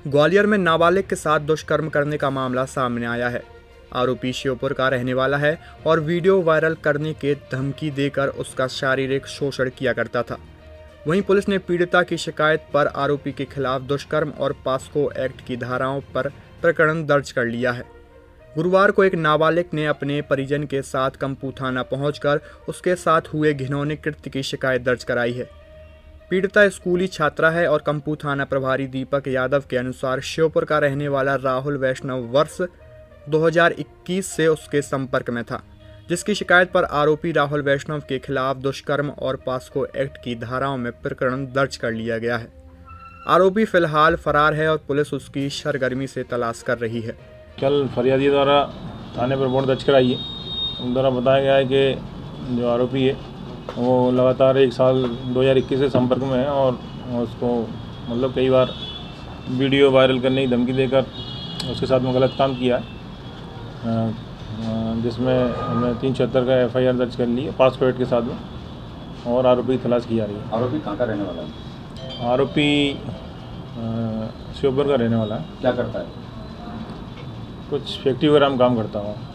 ग्वालियर में नाबालिग के साथ दुष्कर्म करने का मामला सामने आया है। आरोपी श्योपुर का रहने वाला है और वीडियो वायरल करने के धमकी देकर उसका शारीरिक शोषण किया करता था। वहीं पुलिस ने पीड़िता की शिकायत पर आरोपी के खिलाफ दुष्कर्म और पॉस्को एक्ट की धाराओं पर प्रकरण दर्ज कर लिया है। गुरुवार को एक नाबालिग ने अपने परिजन के साथ कंपू थाना पहुंचकर उसके साथ हुए घिनौने कृत्य की शिकायत दर्ज कराई है। पीड़िता स्कूली छात्रा है और कंपू थाना प्रभारी दीपक यादव के अनुसार श्योपुर का रहने वाला राहुल वैष्णव वर्ष 2021 से उसके संपर्क में था, जिसकी शिकायत पर आरोपी राहुल वैष्णव के खिलाफ दुष्कर्म और पॉस्को एक्ट की धाराओं में प्रकरण दर्ज कर लिया गया है। आरोपी फिलहाल फरार है और पुलिस उसकी सरगर्मी से तलाश कर रही है। कल फरियादी द्वारा थाने पर रिपोर्ट दर्ज कराई है। उन द्वारा बताया गया है कि जो आरोपी है वो लगातार 1 साल 2021 से संपर्क में है और उसको मतलब कई बार वीडियो वायरल करने की धमकी देकर उसके साथ में गलत काम किया है, जिसमें हमने 376 का FIR दर्ज कर ली है पॉस्को एक्ट के साथ में, और आरोपी की तलाश की जा रही है। आरोपी कहाँ का रहने वाला है? आरोपी श्योपुर का रहने वाला है। क्या करता है? कुछ फैक्ट्री वगैरह में काम करता हूँ।